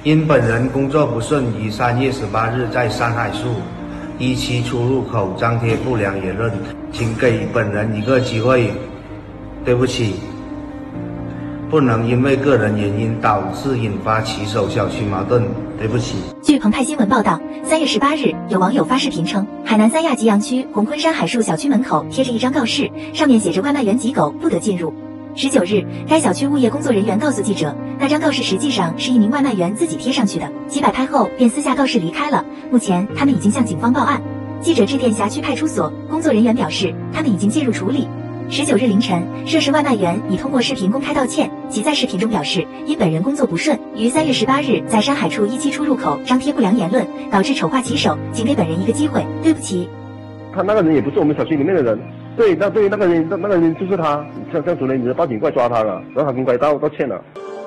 因本人工作不顺，于3月18日在山海树17出入口张贴不良言论，请给本人一个机会。对不起，不能因为个人原因导致引发骑手小区矛盾。对不起。 据澎湃新闻报道，3月18日，有网友发视频称，海南三亚吉阳区红坤山海树小区门口贴着一张告示，上面写着外卖员及狗不得进入。19日，该小区物业工作人员告诉记者，那张告示实际上是一名外卖员自己贴上去的，其摆拍后便撕下告示离开了。目前，他们已经向警方报案。记者致电辖区派出所，工作人员表示，他们已经介入处理。19日凌晨，涉事外卖员已通过视频公开道歉，其在视频中表示，因本人工作不顺，于3月18日在山海处17出入口张贴不良言论，导致丑化骑手，请给本人一个机会，对不起。 他那个人也不是我们小区里面的人，对那个人就是他，像主任，你报警过来抓他了，然后他公开道歉了。